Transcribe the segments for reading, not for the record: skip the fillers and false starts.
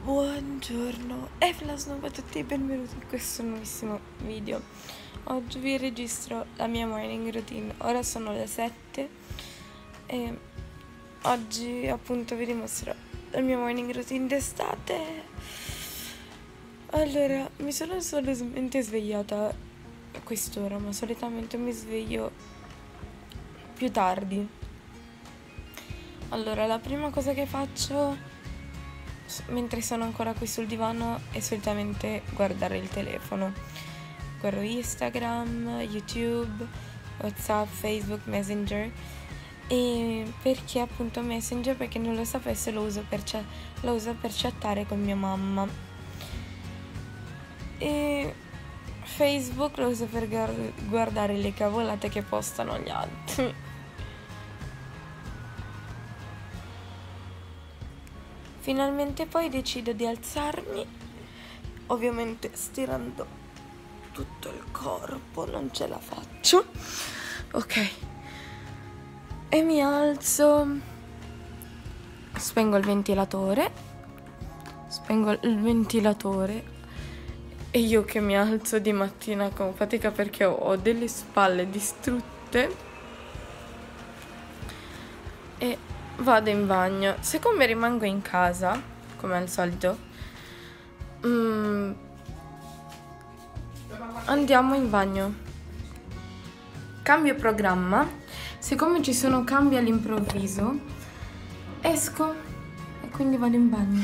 Buongiorno e a tutti e benvenuti in questo nuovissimo video. Oggi vi registro la mia morning routine. Ora sono le 7 e oggi appunto vi dimostro la mia morning routine d'estate. Allora, mi sono solamente svegliata a quest'ora, ma solitamente mi sveglio più tardi. Allora, la prima cosa che faccio mentre sono ancora qui sul divano è solitamente guardare il telefono. Guardo Instagram, YouTube, WhatsApp, Facebook, Messenger. E perché appunto Messenger, perché non lo sapesse, lo uso per chattare con mia mamma. E Facebook lo uso per guardare le cavolate che postano gli altri. Finalmente poi decido di alzarmi, ovviamente stirando tutto il corpo, non ce la faccio. Ok. E mi alzo, spengo il ventilatore e io che mi alzo di mattina con fatica perché ho delle spalle distrutte e vado in bagno. Siccome rimango in casa, come al solito, andiamo in bagno. Cambio programma. Siccome ci sono cambi all'improvviso, esco e quindi vado in bagno.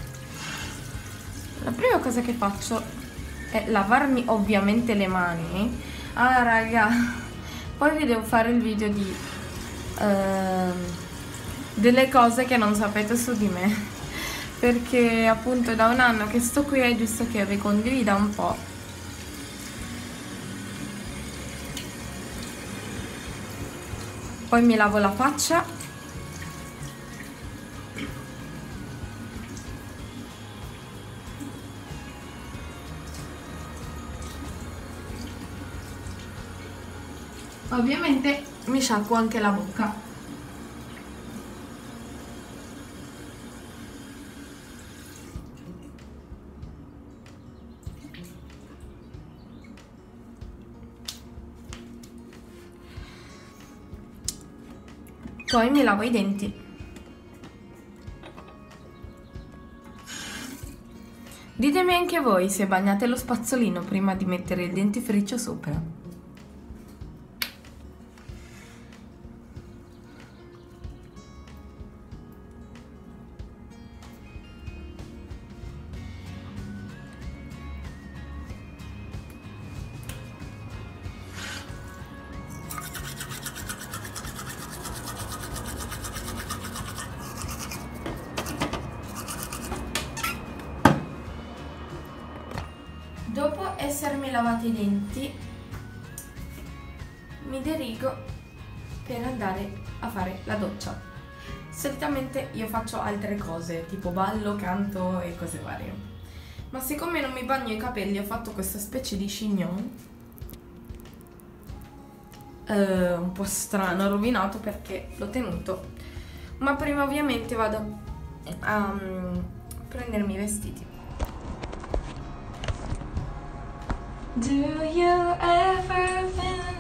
La prima cosa che faccio è lavarmi ovviamente le mani. Ah raga, poi vi devo fare il video di delle cose che non sapete su di me, perché appunto da un anno che sto qui è giusto che vi condivida un po'. Poi mi lavo la faccia, ovviamente mi sciacquo anche la bocca. Poi mi lavo i denti. Ditemi anche voi se bagnate lo spazzolino prima di mettere il dentifricio sopra. Dopo essermi lavati i denti, mi dirigo per andare a fare la doccia. Solitamente io faccio altre cose, tipo ballo, canto e cose varie. Ma siccome non mi bagno i capelli, ho fatto questa specie di chignon. Un po' strano, rovinato perché l'ho tenuto. Ma prima ovviamente vado a prendermi i vestiti. Do you ever feel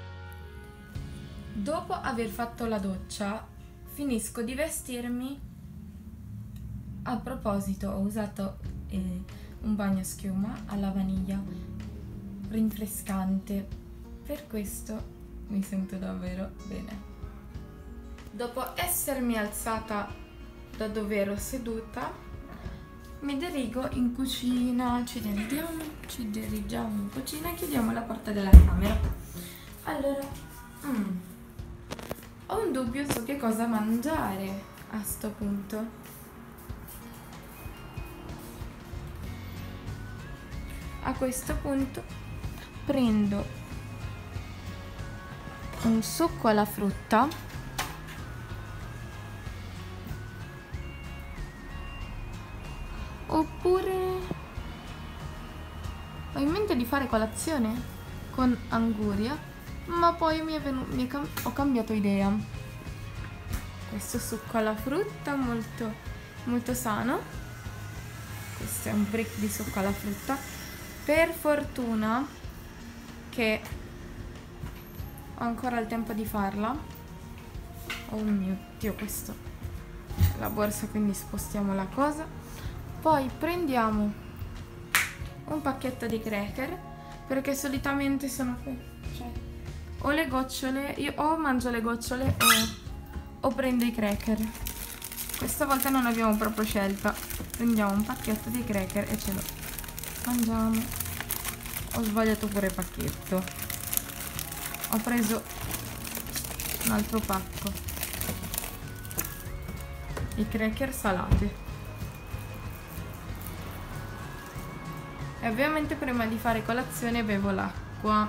Dopo aver fatto la doccia, finisco di vestirmi A proposito, ho usato un bagnoschiuma alla vaniglia rinfrescante, per questo mi sento davvero bene. Dopo essermi alzata da dove ero seduta, mi dirigo in cucina, ci dirigiamo in cucina e chiudiamo la porta della camera. Allora, ho un dubbio su che cosa mangiare a sto punto. A questo punto prendo un succo alla frutta oppure ho in mente di fare colazione con anguria, ma poi ho cambiato idea. Questo succo alla frutta molto molto sano. Questo è un brick di succo alla frutta. Per fortuna che ho ancora il tempo di farla. Oh mio Dio, questo è la borsa, quindi spostiamo la cosa. Poi prendiamo un pacchetto di cracker, perché solitamente sono o le gocciole, io o mangio le gocciole o prendo i cracker. Questa volta non abbiamo proprio scelta, prendiamo un pacchetto di cracker e ce lo mangiamo. Ho sbagliato pure il pacchetto, ho preso un altro pacco, i cracker salati. E ovviamente prima di fare colazione bevo l'acqua,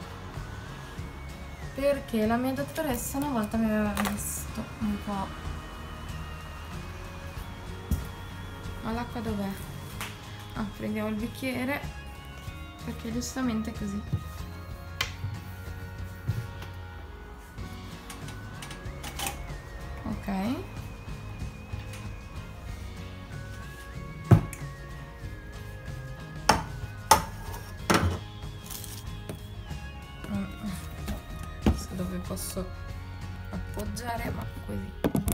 perché la mia dottoressa una volta mi aveva visto un po'. Ma l'acqua dov'è? Ah, prendiamo il bicchiere, perché giustamente è così. Ok. Dove posso appoggiare, ma così.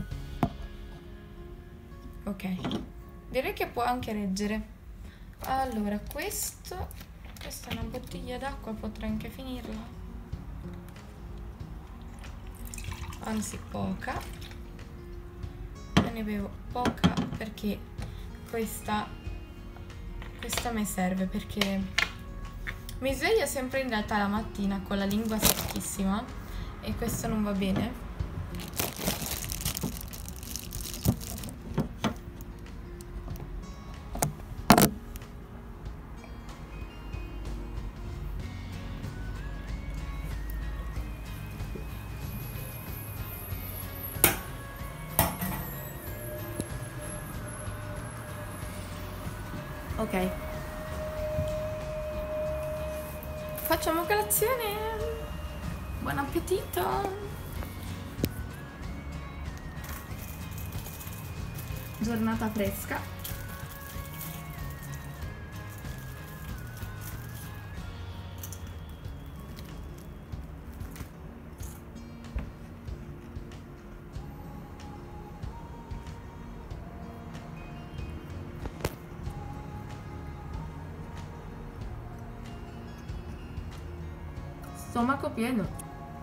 Ok, direi che può anche reggere. Allora, questa è una bottiglia d'acqua, potrei anche finirla, anzi poca. Io ne bevo poca perché questa mi serve, perché mi sveglio sempre in realtà la mattina con la lingua secchissima e questo non va bene. Ok, facciamo colazione. Buon appetito. Giornata fresca. Stomaco pieno.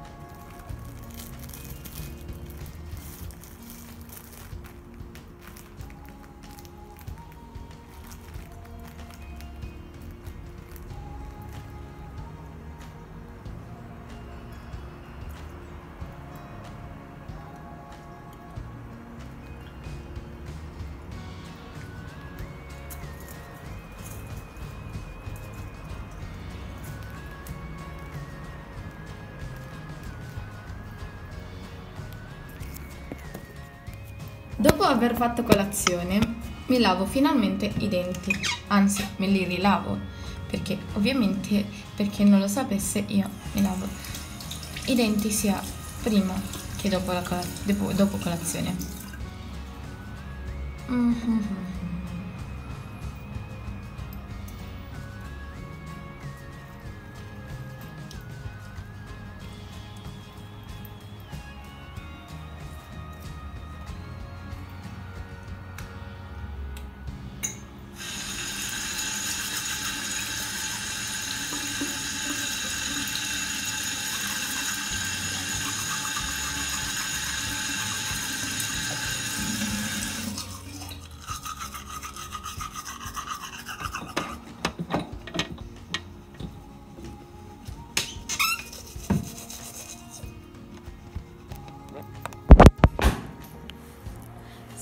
Dopo aver fatto colazione, mi lavo finalmente i denti, anzi me li rilavo, perché ovviamente, per chi non lo sapesse, io mi lavo i denti sia prima che dopo, dopo colazione.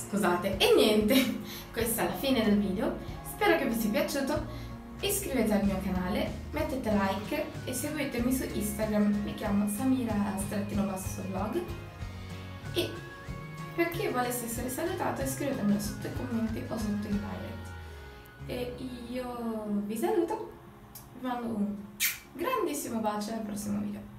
Scusate, e niente, questa è la fine del video, spero che vi sia piaciuto. Iscrivetevi al mio canale, mettete like e seguitemi su Instagram, mi chiamo Samira_vlog, e per chi volesse essere salutato scrivetemelo sotto i commenti o sotto i direct. E io vi saluto, vi mando un grandissimo bacio al prossimo video.